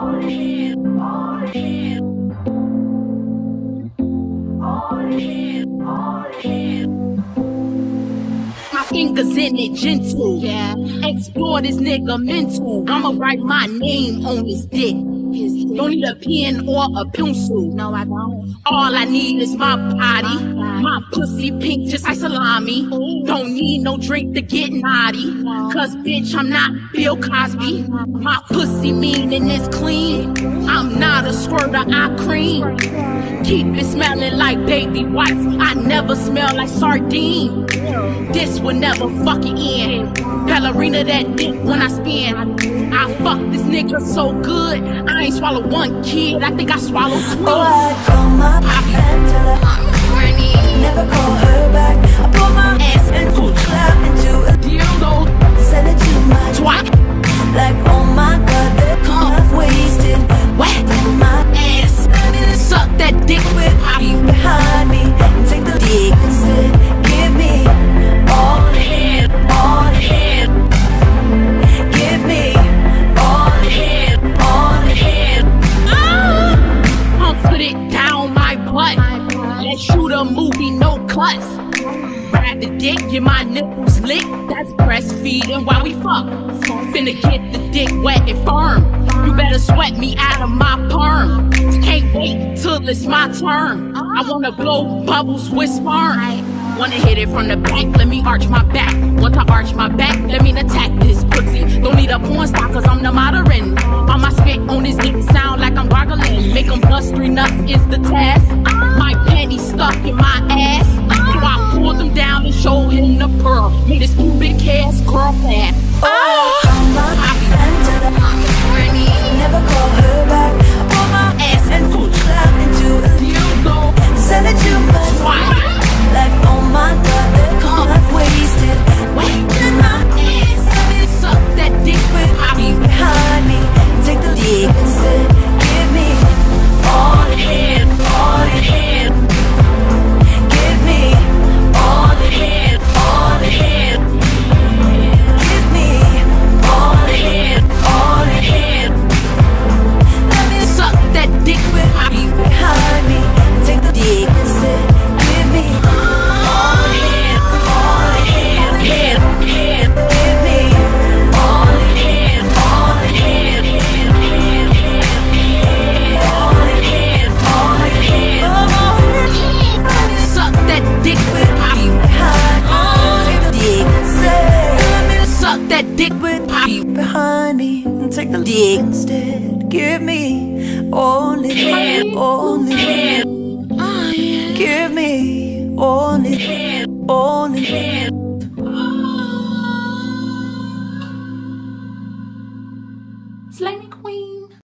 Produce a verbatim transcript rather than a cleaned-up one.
My fingers in it, gentle. Yeah. Explore this nigga mental. I'ma write my name on his dick. His dick. Don't need a pen or a pencil. No, I don't. All I need is my body. My, my pussy pink just like salami. Ooh. Don't need no drink to get naughty. No. Cause bitch, I'm not Bill Cosby. My pussy mean and it's clean. I'm not a squirter, I cream. Keep it smelling like baby wipes. I never smell like sardine. This will never fucking end. Ballerina that dick when I spin. I fuck this nigga so good. I ain't swallow one kid. I think I swallowed twins. Oh, I call my friend till I never call her back. I pull my ass and clap into a dildo. Send it to my twat. Like oh my god, they're half wasted. Whack on my ass. Suck that dick with Poppy behind me and take the dick instead. Give me all the head, all the head. Give me all the head, all the head. Ah! I'll put it down my butt. Let's shoot a movie, no cuts. Grab the dick, get my nipples licked. That's breastfeeding while we fuck. Finna get the dick wet and firm. You better sweat me out of my perm. Can't wait till it's my turn. I wanna blow bubbles with sperm. Wanna hit it from the back, let me arch my back. Once I arch my back, let me attack this pussy. Don't need a porn star cause I'm the modern. On my spit on his dick sound like I'm gargling. Make him bust three nuts is the task. My panties stuck in my ass. So I pull them down and show him the pearl. Made his pubic ass girl fat. Oh, my friend to the never call her back. I pull my ass and clap into a dildo. Send it to my twat. Like oh my god, they're half wasted. Wait in my ass. Let me suck that dick with Poppy behind me. Take the dick instead. Give me all the head, all the head. Give me all the head, all the head. Give me all the head, all the head. Let me suck that dick with Poppy behind me. Take the dick instead. Give me all the head, all the head, head, head. Give me all the head, all the head, head, head, head, all the head, all the head, all the head. Suck that dick with Poppy behind me. Take the dick instead. Let me suck that dick with Poppy behind me and take the dick instead. Give me only head, only head. Give me only head, only head.